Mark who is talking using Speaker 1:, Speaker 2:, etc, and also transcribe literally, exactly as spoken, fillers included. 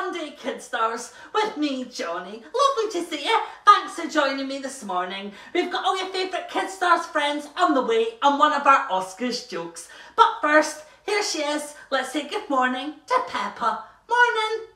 Speaker 1: Sunday Kid Stars with me, Johnny. Lovely to see you. Thanks for joining me this morning. We've got all your favourite Kid Stars friends on the way and one of our Oscars jokes. But first, here she is. Let's say good morning to Peppa. Morning.